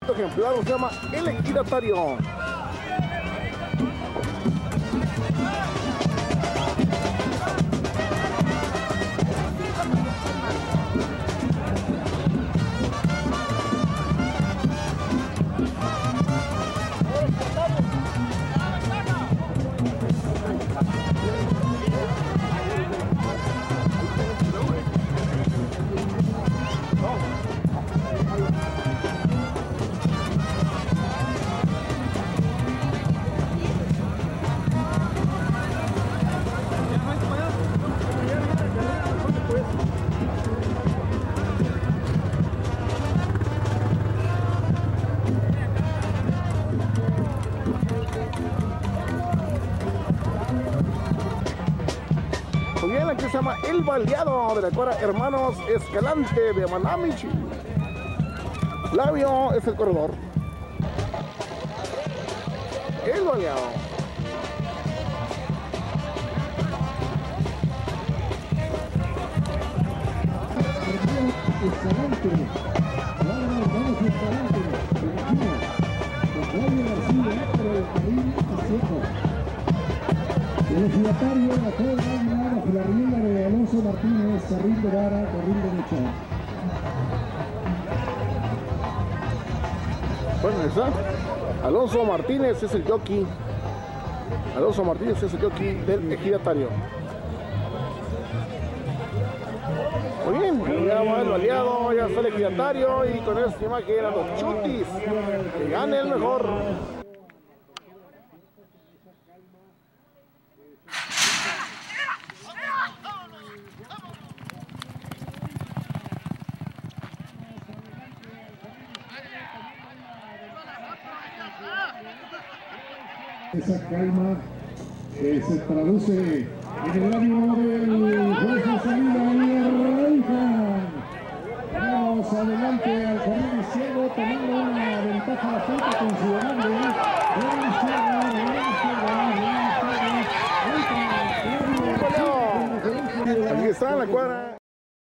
ejemplar se llama El Ejidatario. Muy bien, aquí se llama El Baleado de la cuadra Hermanos Escalante de Manamichi. Flavio es el corredor. El Baleado. Escalante, cuadra Hermanos Escalante, con Flavio García por el carril izquierdo. El ejidatario acaba de ganar bajo la rienda de Alonso Martínez, carril de vara, carril derecha. Bueno, ahí está. Alonso Martínez es el jockey. Alonso Martínez es el jockey del ejidatario. Muy bien, ya va el baleado, ya está el ejidatario y con esta imagen a los chutis. Que gane el mejor. Esa calma que se traduce en el ánimo del juez de salida y arrancan. Vamos adelante al carril izquierdo, tomando una ventaja bastante considerable. Aquí está en la cuadra.